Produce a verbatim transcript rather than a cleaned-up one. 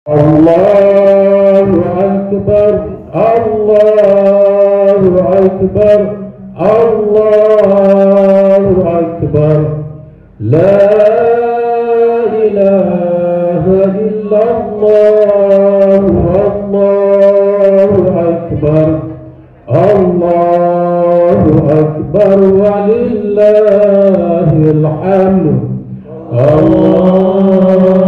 Allahu Akbar, Allahu Akbar, Allahu Akbar, la ilaha illallah, Allahu Akbar, Allahu Akbar, walillahil hamd. Allah